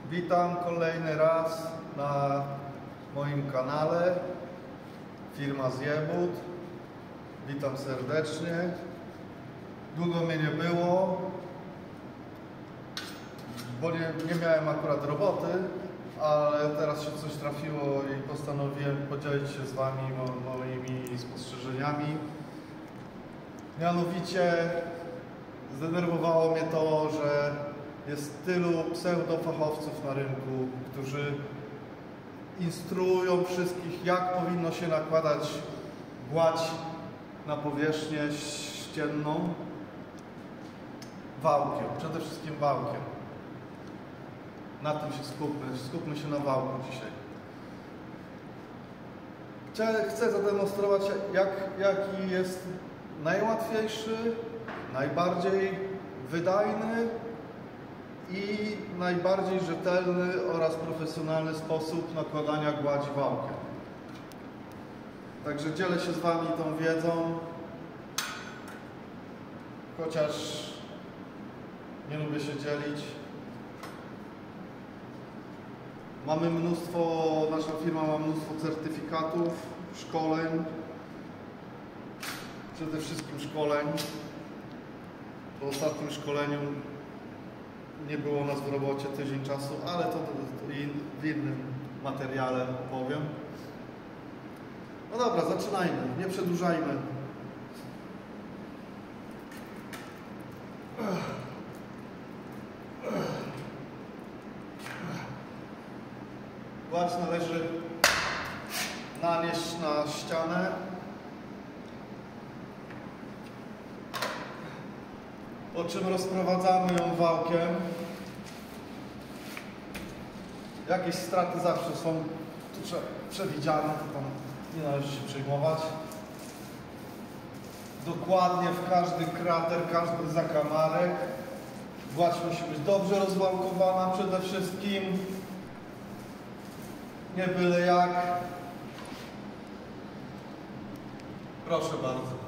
Witam kolejny raz na moim kanale Firma Zjebut. Witam serdecznie. Długo mnie nie było, bo nie miałem akurat roboty, ale teraz się coś trafiło i postanowiłem podzielić się z Wami moimi spostrzeżeniami. Mianowicie zdenerwowało mnie to, że jest tylu pseudofachowców na rynku, którzy instruują wszystkich, jak powinno się nakładać gładź na powierzchnię ścienną wałkiem, przede wszystkim wałkiem. Na tym się skupmy się na wałku dzisiaj. Chcę zademonstrować, jaki jest najłatwiejszy, najbardziej wydajny i najbardziej rzetelny oraz profesjonalny sposób nakładania gładzi wałkiem. Także dzielę się z Wami tą wiedzą, chociaż nie lubię się dzielić. Nasza firma ma mnóstwo certyfikatów, szkoleń, przede wszystkim szkoleń. Po ostatnim szkoleniu nie było nas w robocie tydzień czasu, ale to w innym materiale opowiem. No dobra, zaczynajmy, nie przedłużajmy. Gładź należy nanieść na ścianę. Po czym rozprowadzamy ją wałkiem. Jakieś straty zawsze są tu przewidziane, to tam nie należy się przejmować. Dokładnie w każdy krater, każdy zakamarek. Gładź musi być dobrze rozwałkowana przede wszystkim. Nie byle jak. Proszę bardzo.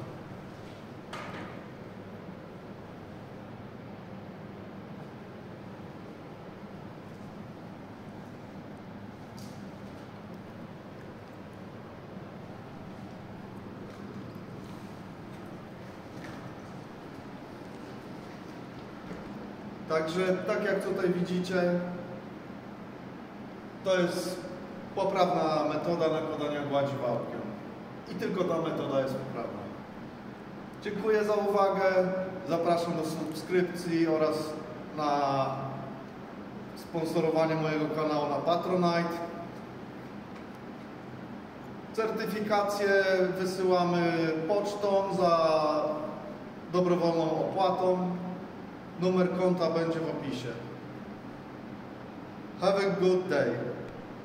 Także, tak jak tutaj widzicie, to jest poprawna metoda nakładania gładzi wałkiem. I tylko ta metoda jest poprawna. Dziękuję za uwagę. Zapraszam do subskrypcji oraz na sponsorowanie mojego kanału na Patronite. Certyfikacje wysyłamy pocztą za dobrowolną opłatą. Numer konta będzie w opisie. Have a good day.